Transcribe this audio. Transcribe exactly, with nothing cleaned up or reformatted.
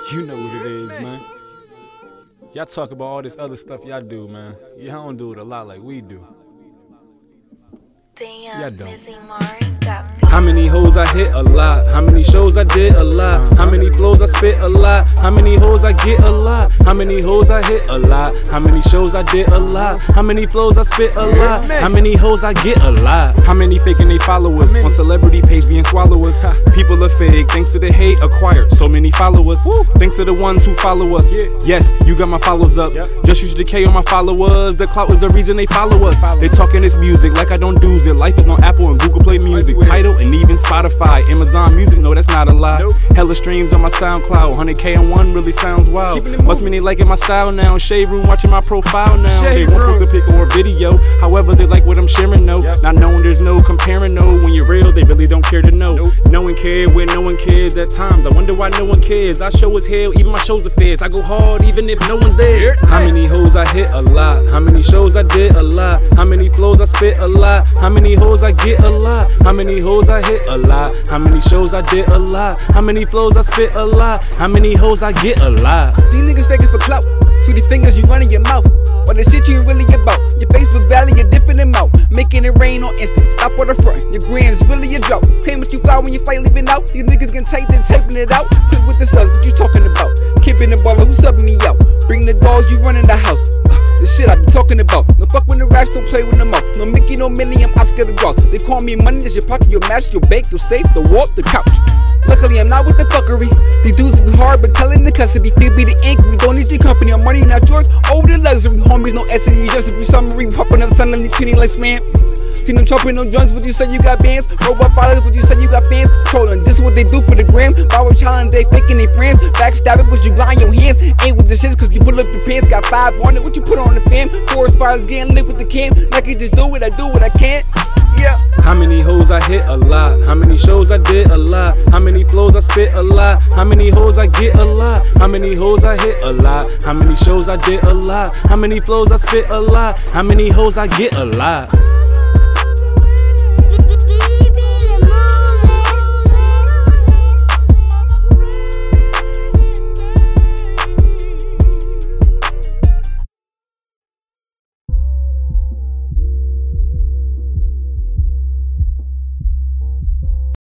You know what it is, man. Y'all talk about all this other stuff y'all do, man. Y'all don't do it a lot like we do. Damn, don't. Missy Mari got How many hoes I hit? A lot. How many shows I did? A lot. How many flows I spit? A lot. How many hoes I get? A lot. How many hoes I hit? A lot. How many shows I did? A lot. How many flows I spit? A lot. How many hoes I get? A lot. How many faking they followers on celebrity page being swallowers? People are fake thanks to the hate acquired so many followers. Thanks to the ones who follow us. Yes, you got my followers up. Just use the K on my followers. The clout is the reason they follow us. They talking this music like I don't do it. Life is on Apple and Google Play Music, Tidal, and even Spotify, Amazon Music. No, that's not a lie. Nope. Hella streams on my SoundCloud. one hundred K on one really sounds wild. Must mean they liking my style now. Shade Room watching my profile now. Shade they won't post a pic or a video. However, they like what I'm sharing. No, yep. Not knowing there's no comparing. No, when you're real, they really don't care to know. Nope. No one cares when no one cares. At times, I wonder why no one cares. I show as hell, even my shows are fairs. I go hard even if no one's there. How many hoes I hit? A lot. How many shows I did? A lot. How many flows I spit? A lot. How many hoes I get? A lot. How many hoes I hit? A lot. How many shows I did? A lot. How many flows I spit? A lot. How many hoes I get? A lot. These niggas faking for clout. See the fingers you run in your mouth. What the shit you really about? Your Facebook value, you're different amount. Making it rain on instant. Stop on the front. Your grand's really a drought. Claim what you fly when you flight leaving out. These niggas getting tight, then taping it out. Quit with the subs, what you talking about? Keeping the baller, who subbing me out? Bring the dogs, you running the house. The shit I be talking about. No fuck when the racks, don't play with them out. No Mickey, no Minnie, I'm Oscar the Dog. They call me money, that's your pocket, your match, your bank, your safe, the wall, the couch. Luckily, I'm not with the fuckery. These dudes be hard, but telling the custody. Feel be the ink, we don't need your company. Our money, not yours, over the luxury. Homies, no S and E, just to be summary. Popping up, son, me cheating like man. Seen them chopping no joints, would you say you got bands? Robot followers, would you say you got fans? Trolling, this is what they do for the gram. Viral challenge, they faking they friends. Backstabbing, but you grind your hands. Ain't with the shits, cause you pull up your pants. Got five on it, what you put on the fam? Forest fires getting lit with the cam. Like I just do it, I do what I can. Yeah. How many hoes I hit? A lot. How many shows I did? A lot. How many flows I spit? A lot. How many hoes I get? A lot. How many hoes I hit? A lot. How many shows I did? A lot. How many flows I spit? A lot. How many hoes I get? A lot.